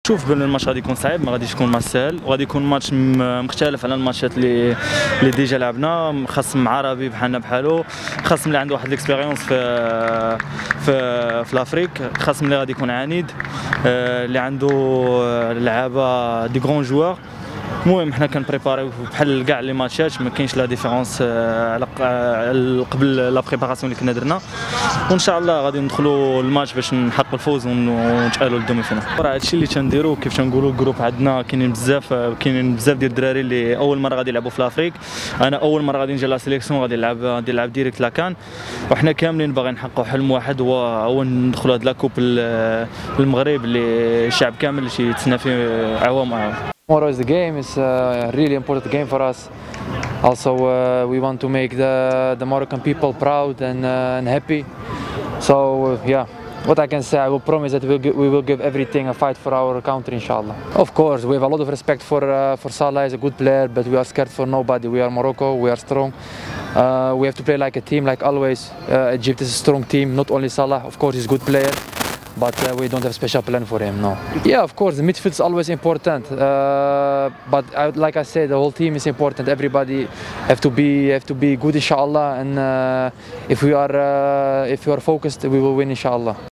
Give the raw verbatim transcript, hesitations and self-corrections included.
شوف بان الماتش غادي يكون صعيب، ما غاديش يكون ماتش سهل، وغادي يكون ماتش مختلف على الماتشات اللي اللي ديجا لعبنا. خصم عربي بحالنا بحالو، خصم اللي عنده واحد ليكسبيريونس في في في لافريك، خصم اللي غادي يكون عنيد، اللي عنده لعابه دي غران جوار. المهم حنا كنبريباريو بحال كاع لي ماتشات، ما كاينش لا ديفيرونس على قبل لا بريباراسيون اللي كنا درنا، وان شاء الله غادي ندخلوا الماتش باش نحققوا الفوز ونتأهلوا للدومي فينال. راه هادشي اللي تنديرو كيف تنقولوا الجروب عندنا كاينين بزاف كاينين بزاف ديال الدراري اللي اول مره غادي يلعبوا في لافريك. انا اول مره غادي نجي لا سيليكسيون غادي نلعب غادي نلعب ديريكت لاكان، وحنا كاملين باغيين نحققوا حلم واحد هو هو ندخلوا هاد لاكوب للمغرب اللي الشعب كامل اللي تيتسنى فيه عوام وعوام. Tomorrow is the game. It's a really important game for us. Also, uh, we want to make the the Moroccan people proud and uh, and happy. So uh, yeah, what I can say, I will promise that we'll we will give everything a fight for our country, inshallah. Of course, we have a lot of respect for uh, for Salah. He's a good player, but we are scared for nobody. We are Morocco. We are strong. Uh, we have to play like a team, like always. Uh, Egypt is a strong team. Not only Salah, of course, he's a good player. But uh, we don't have a special plan for him, no. Yeah, of course, the midfield is always important. Uh, but I, like I said, the whole team is important. Everybody have to be have to be good, inshallah. And uh, if we are uh, if we are focused, we will win, inshallah.